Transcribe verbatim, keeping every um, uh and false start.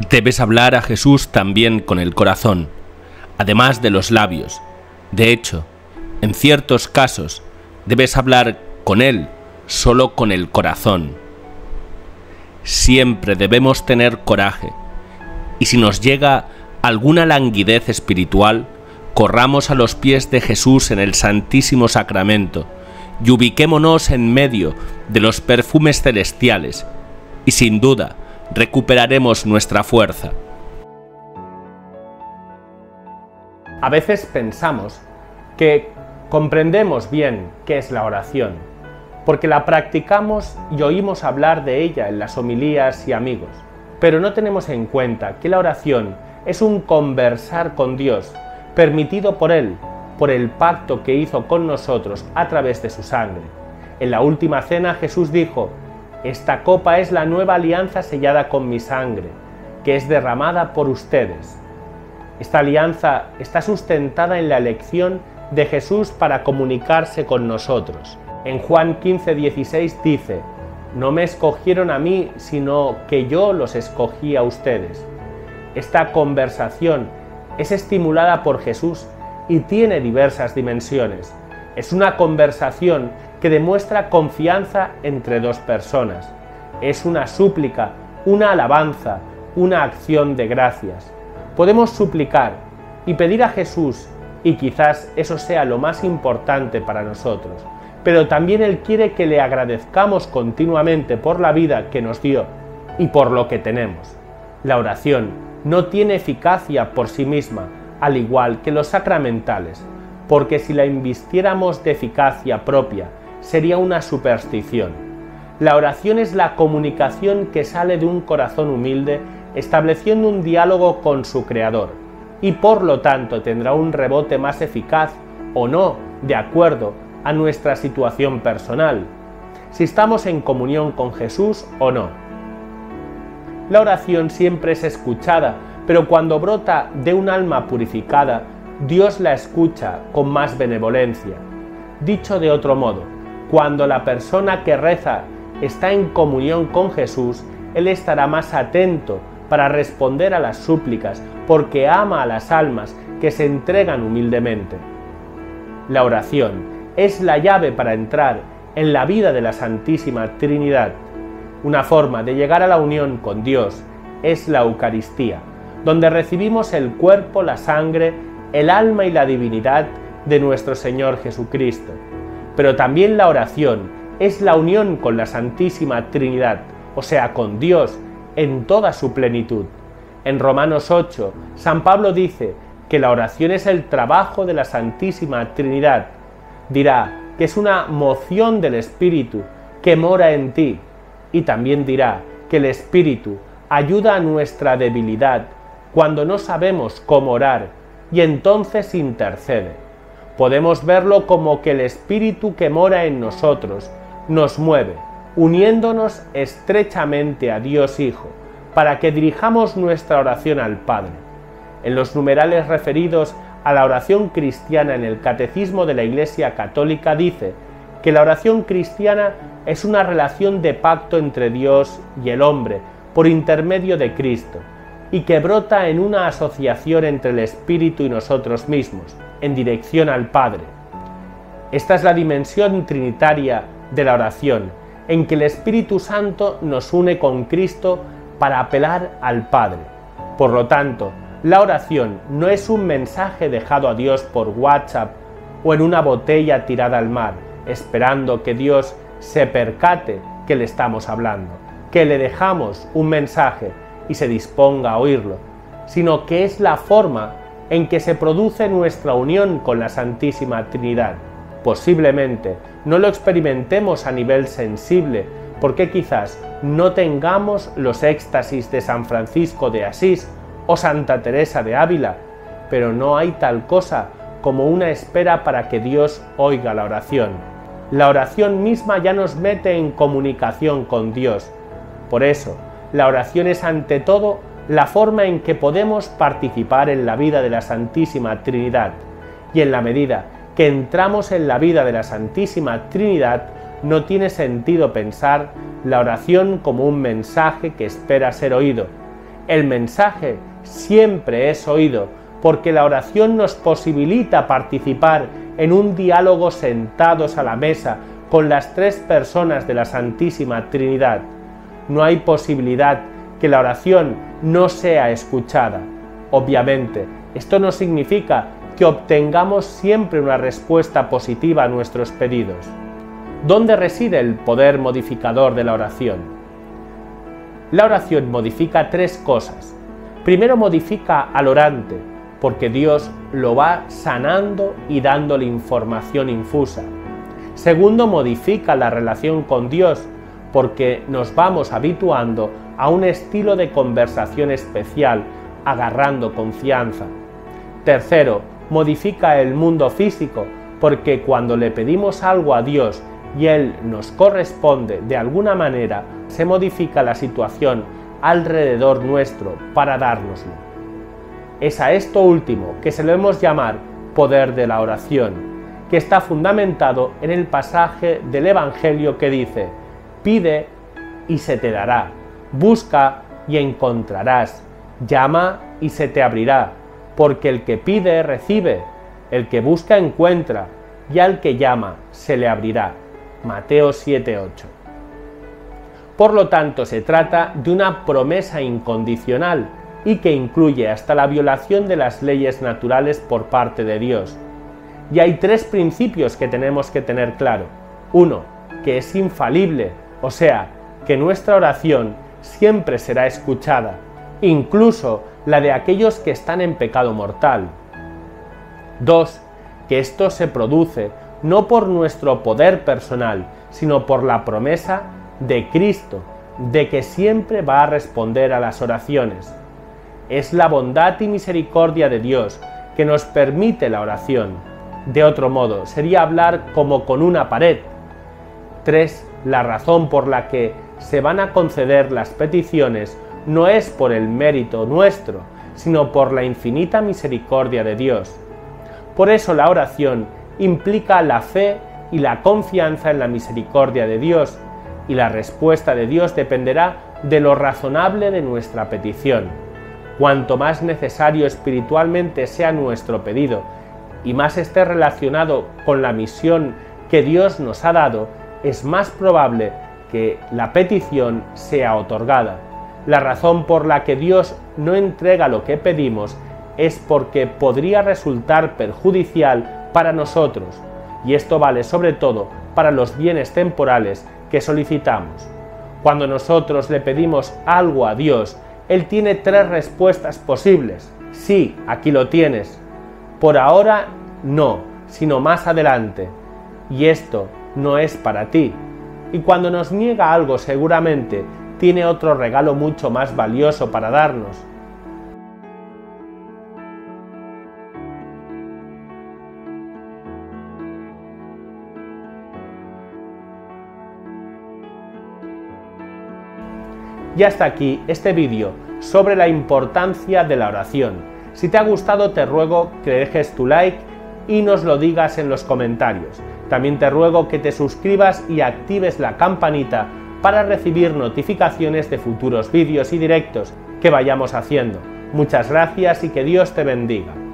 Debes hablar a Jesús también con el corazón, además de los labios. De hecho, en ciertos casos, debes hablar con Él solo con el corazón. Siempre debemos tener coraje, y si nos llega alguna languidez espiritual, corramos a los pies de Jesús en el Santísimo Sacramento y ubiquémonos en medio de los perfumes celestiales, y sin duda recuperaremos nuestra fuerza. A veces pensamos que comprendemos bien qué es la oración, porque la practicamos y oímos hablar de ella en las homilías y amigos, pero no tenemos en cuenta que la oración es un conversar con Dios, permitido por Él, por el pacto que hizo con nosotros a través de su sangre. En la última cena Jesús dijo: «Esta copa es la nueva alianza sellada con mi sangre, que es derramada por ustedes». Esta alianza está sustentada en la elección de Jesús para comunicarse con nosotros. En Juan quince, dieciséis dice: «No me escogieron a mí, sino que yo los escogí a ustedes». Esta conversación es estimulada por Jesús y tiene diversas dimensiones. Es una conversación que demuestra confianza entre dos personas. Es una súplica, una alabanza, una acción de gracias. Podemos suplicar y pedir a Jesús, y quizás eso sea lo más importante para nosotros, pero también Él quiere que le agradezcamos continuamente por la vida que nos dio y por lo que tenemos. La oración no tiene eficacia por sí misma, al igual que los sacramentales, porque si la invistiéramos de eficacia propia, sería una superstición. La oración es la comunicación que sale de un corazón humilde, estableciendo un diálogo con su Creador, y por lo tanto tendrá un rebote más eficaz o no, de acuerdo a nuestra situación personal, si estamos en comunión con Jesús o no. La oración siempre es escuchada, pero cuando brota de un alma purificada, Dios la escucha con más benevolencia. Dicho de otro modo, cuando la persona que reza está en comunión con Jesús, Él estará más atento para responder a las súplicas, porque ama a las almas que se entregan humildemente. La oración es la llave para entrar en la vida de la Santísima Trinidad. Una forma de llegar a la unión con Dios es la Eucaristía, donde recibimos el cuerpo, la sangre, el alma y la divinidad de nuestro Señor Jesucristo. Pero también la oración es la unión con la Santísima Trinidad, o sea, con Dios en toda su plenitud. En Romanos ocho, San Pablo dice que la oración es el trabajo de la Santísima Trinidad. Dirá que es una moción del Espíritu que mora en ti, y también dirá que el Espíritu ayuda a nuestra debilidad cuando no sabemos cómo orar, y entonces intercede. Podemos verlo como que el Espíritu que mora en nosotros nos mueve, uniéndonos estrechamente a Dios Hijo, para que dirijamos nuestra oración al Padre. En los numerales referidos a la oración cristiana en el Catecismo de la Iglesia Católica dice que la oración cristiana es una relación de pacto entre Dios y el hombre por intermedio de Cristo, y que brota en una asociación entre el Espíritu y nosotros mismos, en dirección al Padre. Esta es la dimensión trinitaria de la oración, en que el Espíritu Santo nos une con Cristo para apelar al Padre. Por lo tanto, la oración no es un mensaje dejado a Dios por WhatsApp o en una botella tirada al mar, esperando que Dios se percate que le estamos hablando, que le dejamos un mensaje y se disponga a oírlo, sino que es la forma en que se produce nuestra unión con la Santísima Trinidad. Posiblemente no lo experimentemos a nivel sensible, porque quizás no tengamos los éxtasis de San Francisco de Asís o Santa Teresa de Ávila, pero no hay tal cosa como una espera para que Dios oiga la oración. La oración misma ya nos mete en comunicación con Dios. Por eso, la oración es ante todo la forma en que podemos participar en la vida de la Santísima Trinidad, y en la medida que entramos en la vida de la Santísima Trinidad, no tiene sentido pensar la oración como un mensaje que espera ser oído. El mensaje siempre es oído, porque la oración nos posibilita participar en un diálogo sentados a la mesa con las tres personas de la Santísima Trinidad. No hay posibilidad que la oración no sea escuchada. Obviamente, esto no significa que obtengamos siempre una respuesta positiva a nuestros pedidos. ¿Dónde reside el poder modificador de la oración? La oración modifica tres cosas. Primero, modifica al orante, porque Dios lo va sanando y dándole información infusa. Segundo, modifica la relación con Dios, porque nos vamos habituando a un estilo de conversación especial, agarrando confianza. Tercero, modifica el mundo físico, porque cuando le pedimos algo a Dios y Él nos corresponde de alguna manera, se modifica la situación alrededor nuestro para dárnoslo. Es a esto último que solemos llamar poder de la oración, que está fundamentado en el pasaje del Evangelio que dice: pide y se te dará, busca y encontrarás, llama y se te abrirá, porque el que pide recibe, el que busca encuentra, y al que llama se le abrirá. Mateo siete ocho. Por lo tanto, se trata de una promesa incondicional y que incluye hasta la violación de las leyes naturales por parte de Dios. Y hay tres principios que tenemos que tener claro. Uno, que es infalible, o sea, que nuestra oración siempre será escuchada, incluso la de aquellos que están en pecado mortal. Dos, que esto se produce no por nuestro poder personal, sino por la promesa de Cristo, de que siempre va a responder a las oraciones. Es la bondad y misericordia de Dios que nos permite la oración. De otro modo, sería hablar como con una pared. Tres, la razón por la que se van a conceder las peticiones no es por el mérito nuestro, sino por la infinita misericordia de Dios. Por eso la oración implica la fe y la confianza en la misericordia de Dios, y la respuesta de Dios dependerá de lo razonable de nuestra petición. Cuanto más necesario espiritualmente sea nuestro pedido, y más esté relacionado con la misión que Dios nos ha dado, es más probable que la petición sea otorgada. La razón por la que Dios no entrega lo que pedimos es porque podría resultar perjudicial para nosotros, y esto vale sobre todo para los bienes temporales que solicitamos. Cuando nosotros le pedimos algo a Dios, Él tiene tres respuestas posibles. Sí, aquí lo tienes. Por ahora no, sino más adelante. Y esto no es para ti. Y cuando nos niega algo, seguramente tiene otro regalo mucho más valioso para darnos. Y hasta aquí este vídeo sobre la importancia de la oración. Si te ha gustado, te ruego que dejes tu like y nos lo digas en los comentarios. También te ruego que te suscribas y actives la campanita para recibir notificaciones de futuros vídeos y directos que vayamos haciendo. Muchas gracias y que Dios te bendiga.